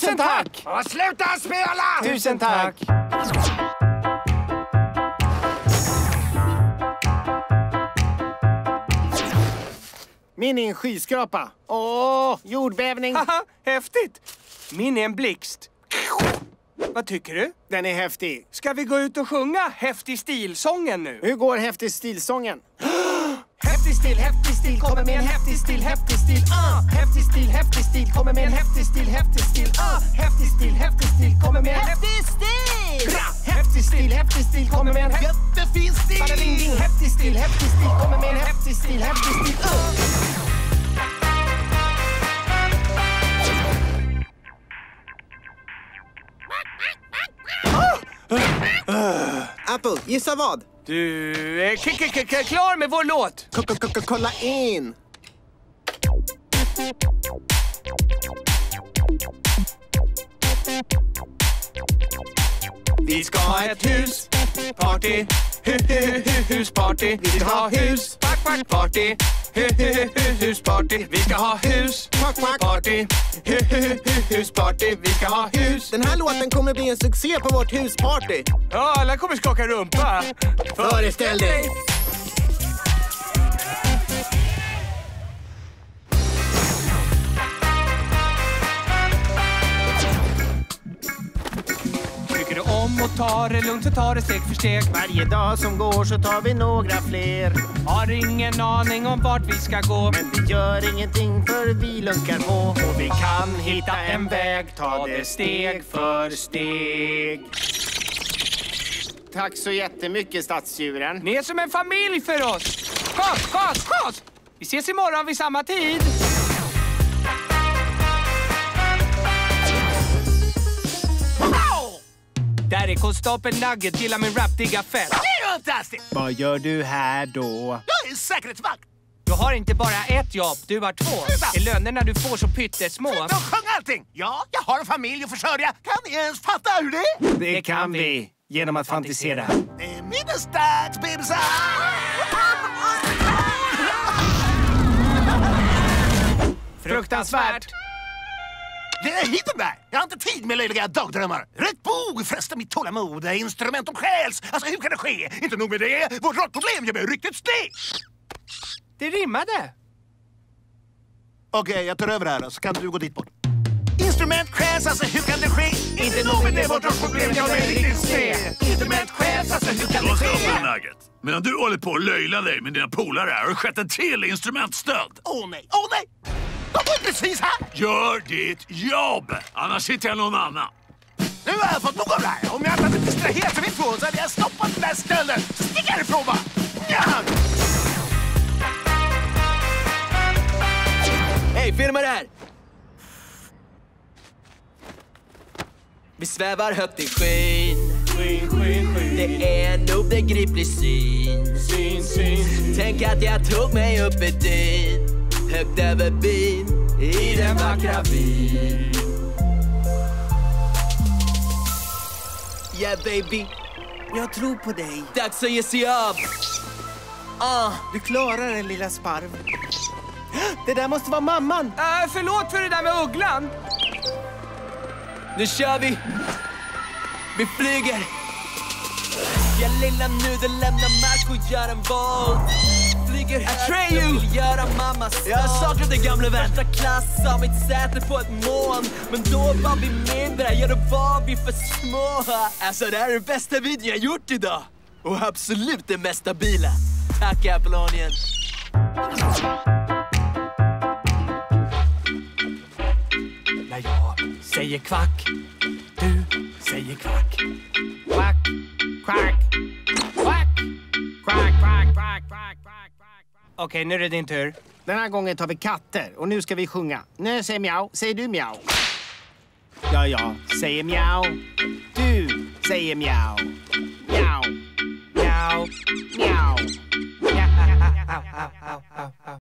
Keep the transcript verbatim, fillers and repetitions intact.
Tusen tack! Och sluta spela! Tusen tack! Min är en skyskrapa. Åh, jordbävning. Haha, häftigt. Min är en blixt. Vad tycker du? Den är häftig. Ska vi gå ut och sjunga Häftig stilsången nu? Hur går häftig stilsången? Häftig stil, häftig stil, kommer med en häftig stil, häftig stil, ah! Häftig stil, häftig stil, kommer med en häftig stil, häftig stil, ah! Häftig stil, häftig stil, kommer med en häftig stil! Bra! Häftig stil, häftig stil, kommer med en jättefin stil! Bara ring, ring, häftig stil, häftig stil, kommer med en häftig stil, häftig stil, ah! Apple, gissa vad? Du är k- k- k- klar med vår låt. K- k- k- Kolla in! Vi ska ha ett hus, party, hu hu hu husparty. Vi ska ha hus, back back party, hu hu hu husparty. Vi ska ha hus, party, hu hu hu husparty. Vi ska ha hus. Den här låten kommer bli en succé på vårt husparty. Ja, alla kommer skaka rumpa. Föreställ dig! Tycker du om att ta det lugnt så tar det steg för steg. Varje dag som går så tar vi några fler. Har ingen aning om vart vi ska gå. Men vi gör ingenting för vi lunkar på. Och vi kan hitta en väg, ta det steg för steg. Tack så jättemycket, stadsdjuren. Ni är som en familj för oss. Skås, skås, skås! Vi ses imorgon vid samma tid. Där är konstapeln Nugget, gillar min rap, digga fett. Det är fantastiskt! Vad gör du här då? Jag är säkerhetsvakt! Du har inte bara ett jobb, du har två. Är lönerna du får så pyttesmå? De sjöng allting! Ja, jag har en familj att försörja. Kan ni ens fatta hur det är? Det kan vi, genom att fantisera. Det är middagsdags, bebisar! Fruktansvärt. Det är hit den där! Jag har inte tid med löjliga dagdrömmar. Rätt bog frestar mitt tålamod. Instrument om stjäls. Alltså hur kan det ske? Inte nog med det. Vårt rockproblem gör mig riktigt steg. Det rimmade. Okej, okay, jag tar över här så kan du gå dit bort. Instrument stjäls, alltså hur kan det ske? Inte nog med det, vårt rockproblem gör mig riktigt steg. Instrument stjäls, alltså hur kan det ske? Då ska jag Nugget. Medan du håller på att löjla dig med dina polare här har det skett en till instrumentstöld. Åh oh, nej, åh oh, nej! De var precis här! Gör ditt jobb! Annars hittar jag någon annan. Nu har jag fått nog av det här. Om jag inte hade distraherat mig två så hade jag stoppat den där stölden. Stick härifrån bara! Ja! Hej, filma det här! Vi svävar högt i skyn. Skyn, skyn, skyn. Det är en obegriplig syn. Syn, syn. Tänk att jag tog mig upp i dyn. Högt över byn, i den vackra byn. Yeah baby, jag tror på dig. Dags att ge sig upp. Ah, du klarar det, lilla sparv. Det där måste vara mamman. Uh, förlåt för det där med ugglan. Nu kör vi. Vi flyger. Jag lilla nudel lämnar mark och gör en volt. Flyger högt, jag vill göra mamma stolt. Jag saknar det gamla vän. Första klass av mitt säte på ett moln. Men då var vi mindre, ja då var vi för små. Alltså det här är det bästa videon jag gjort idag. Och absolut det mest stabila. Tack Apollonien. När jag säger kvack, du säger kvack. Kvack, kvack, kvack, kvack, kvack, kvack, kvack, kvack. Okej, nu är det din tur. Den här gången tar vi katter och nu ska vi sjunga. När jag säger mjau, säger du mjau. Ja, ja, säger mjau. Du säger mjau. Mjau, Mjau, mjau. mjau.